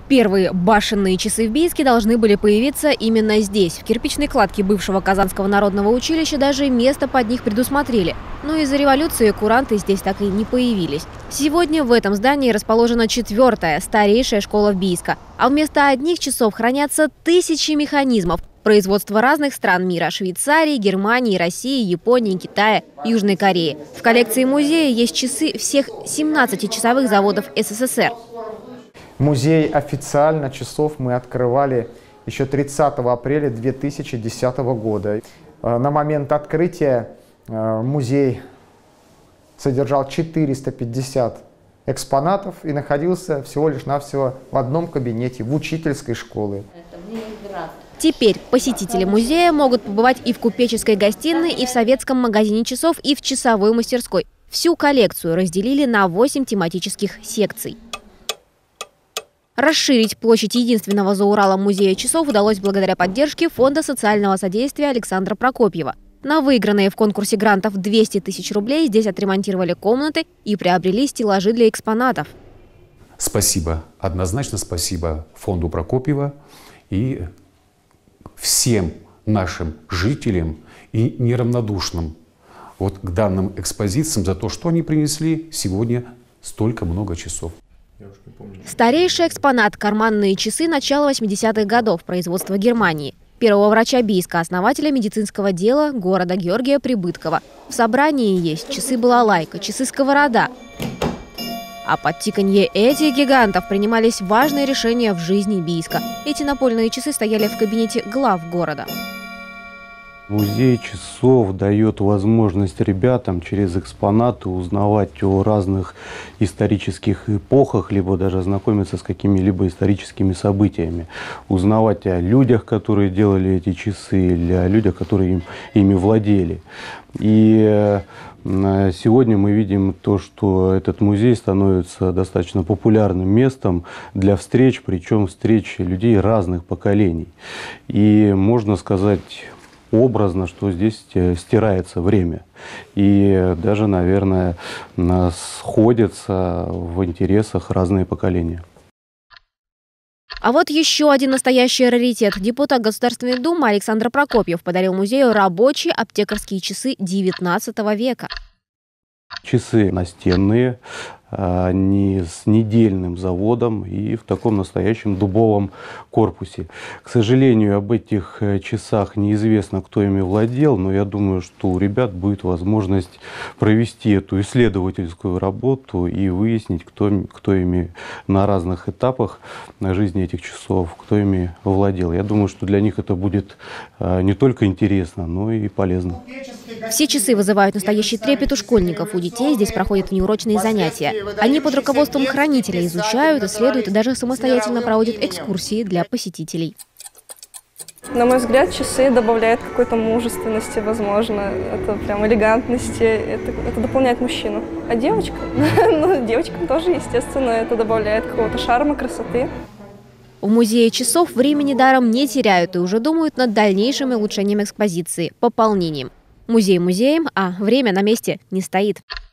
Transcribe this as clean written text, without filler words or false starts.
Первые башенные часы в Бийске должны были появиться именно здесь. В кирпичной кладке бывшего Казанского народного училища даже место под них предусмотрели. Но из-за революции куранты здесь так и не появились. Сегодня в этом здании расположена 4-я, старейшая школа Бийска. А вместо одних часов хранятся тысячи механизмов. Производство разных стран мира – Швейцарии, Германии, России, Японии, Китая, Южной Кореи. В коллекции музея есть часы всех 17 часовых заводов СССР. Музей официально часов мы открывали еще 30 апреля 2010 года. На момент открытия музей содержал 450 экспонатов и находился всего лишь навсего в одном кабинете в учительской школе. Теперь посетители музея могут побывать и в купеческой гостиной, и в советском магазине часов, и в часовой мастерской. Всю коллекцию разделили на 8 тематических секций. Расширить площадь единственного за Уралом музея часов удалось благодаря поддержке Фонда социального содействия Александра Прокопьева. На выигранные в конкурсе грантов 200 тысяч рублей здесь отремонтировали комнаты и приобрели стеллажи для экспонатов. Спасибо, однозначно спасибо Фонду Прокопьева и всем нашим жителям и неравнодушным к данным экспозициям за то, что они принесли сегодня столько много часов. Старейший экспонат – карманные часы начала 80-х годов производства Германии. Первого врача Бийска, основателя медицинского дела города Георгия Прибыткова. В собрании есть часы-балалайка, часы-сковорода. А под тиканье этих гигантов принимались важные решения в жизни Бийска. Эти напольные часы стояли в кабинете глав города. Музей часов дает возможность ребятам через экспонаты узнавать о разных исторических эпохах, либо даже знакомиться с какими-либо историческими событиями. Узнавать о людях, которые делали эти часы, или о людях, которые ими владели. И сегодня мы видим то, что этот музей становится достаточно популярным местом для встреч, причем встреч людей разных поколений. И можно сказать образно, что здесь стирается время. И даже, наверное, сходятся в интересах разные поколения. А вот еще один настоящий раритет. Депутат Государственной Думы Александр Прокопьев подарил музею рабочие аптекарские часы XIX века. Часы настенные, они с недельным заводом и в таком настоящем дубовом корпусе. К сожалению, об этих часах неизвестно, кто ими владел, но я думаю, что у ребят будет возможность провести эту исследовательскую работу и выяснить, кто ими на разных этапах жизни этих часов, кто ими владел. Я думаю, что для них это будет не только интересно, но и полезно. Все часы вызывают настоящий трепет у школьников. У детей здесь проходят внеурочные занятия. Они под руководством хранителя изучают, исследуют и даже самостоятельно проводят экскурсии для посетителей. На мой взгляд, часы добавляют какой-то мужественности, возможно, это прям элегантности, это дополняет мужчину. А девочка? Ну, девочкам тоже, естественно, это добавляет какого-то шарма, красоты. В музее часов времени даром не теряют и уже думают над дальнейшим улучшением экспозиции, пополнением. Музей музеем, а время на месте не стоит.